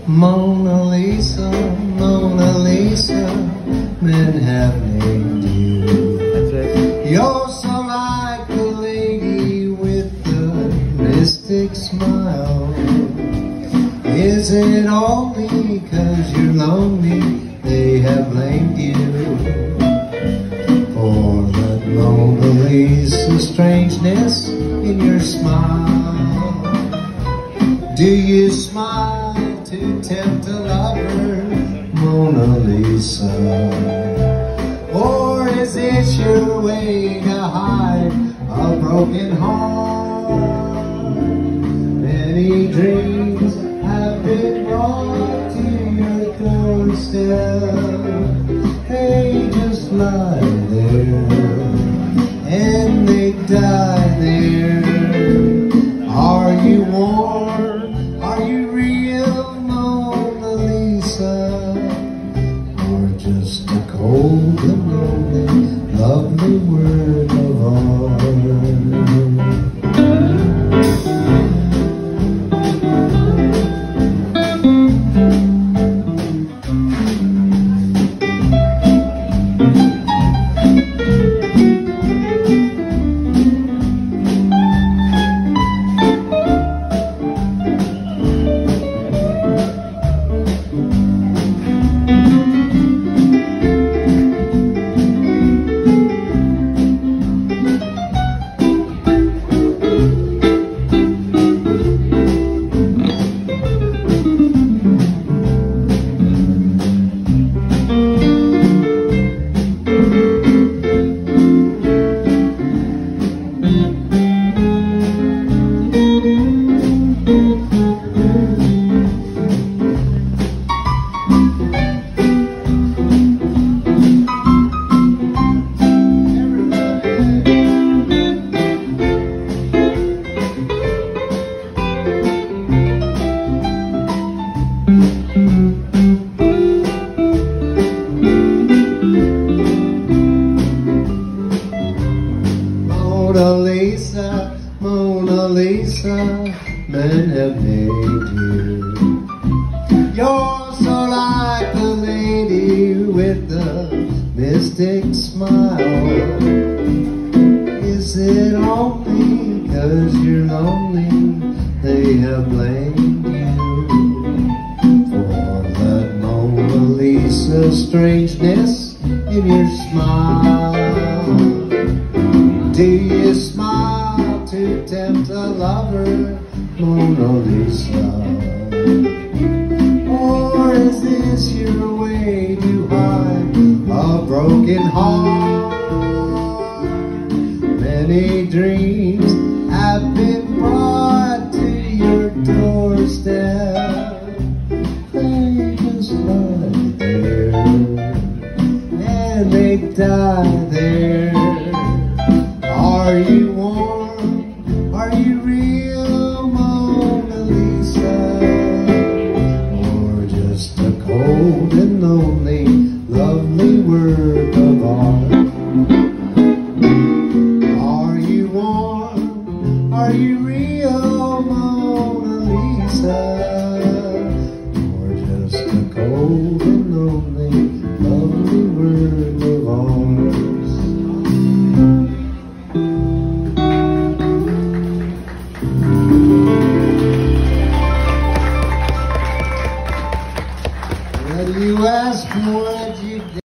Mona Lisa, Mona Lisa, men have named you. That's it. You're so like the lady with the mystic smile. Is it only 'cause you're lonely they have blamed you for that Mona Lisa strangeness in your smile? Do you smile to tempt a lover, Mona Lisa? Or is it your way to hide a broken heart? Many dreams have been brought to your doorstep. They just lie there and they die there. Are you warm? Are you real, Mona Lisa? Or just a cold and lonely, lovely word of art? Mona Lisa, Mona Lisa, men have named you. You're so like the lady with the mystic smile. Is it only 'cause you're lonely they have blamed you for that Mona Lisa strangeness in your smile? Do you smile to tempt a lover, Mona Lisa? Or is this your way to hide a broken heart? Many dreams have been brought to your doorstep. They just lie there and they die there. Are you warm? Are you real, Mona Lisa? Or just a cold and lonely, lovely word of art? Are you warm? Are you real, Mona Lisa? Or just a cold and lonely, lovely word of art? You ask what you